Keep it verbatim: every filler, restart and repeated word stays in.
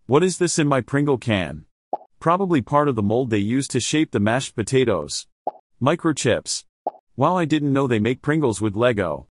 What is this in my Pringle can? Probably part of the mold they use to shape the mashed potatoes. Microchips. Wow, I didn't know they make Pringles with Lego.